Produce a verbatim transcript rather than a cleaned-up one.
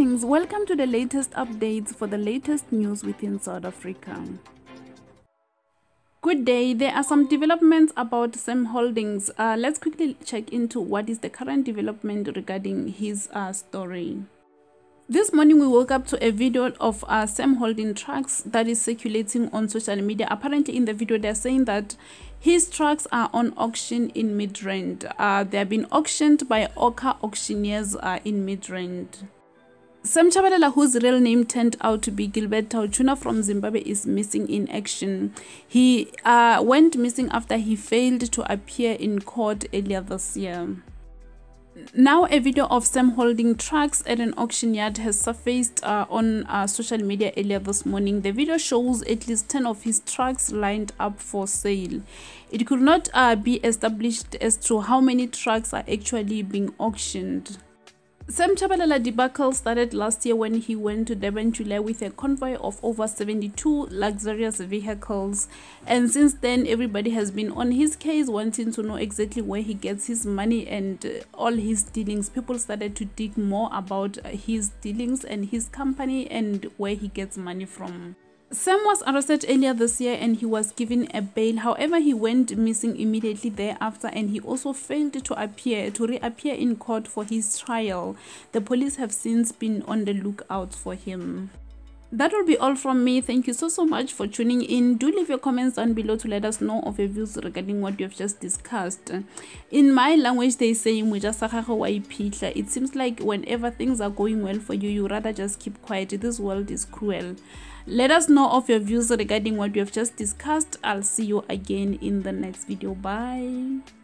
Greetings, welcome to the latest updates for the latest news within South Africa. Good day, there are some developments about Sam Holdings. Uh, let's quickly check into what is the current development regarding his uh, story. This morning we woke up to a video of uh, Sam Holding trucks that is circulating on social media. Apparently in the video they're saying that his trucks are on auction in Midrand. Uh, they have been auctioned by Oka auctioneers uh, in Midrand. Sam Tshabalala, whose real name turned out to be Gilbert Tauchuna from Zimbabwe, is missing in action. He uh, went missing after he failed to appear in court earlier this year. Now a video of Sam holding trucks at an auction yard has surfaced uh, on uh, social media earlier this morning. The video shows at least ten of his trucks lined up for sale. It could not uh, be established as to how many trucks are actually being auctioned. Sam Tshabalala debacle started last year when he went to Durban July with a convoy of over seventy-two luxurious vehicles, and since then everybody has been on his case wanting to know exactly where he gets his money and uh, all his dealings. People started to dig more about uh, his dealings and his company and where he gets money from. Sam was arrested earlier this year and he was given a bail. However, he went missing immediately thereafter and he also failed to appear to reappear in court for his trial. The police have since been on the lookout for him. That will be all from me. Thank you so so much for tuning in. Do leave your comments down below to let us know of your views regarding what you have just discussed. In my language they say it seems like whenever things are going well for you, you rather just keep quiet. This world is cruel. Let us know of your views regarding what you have just discussed. I'll see you again in the next video. Bye.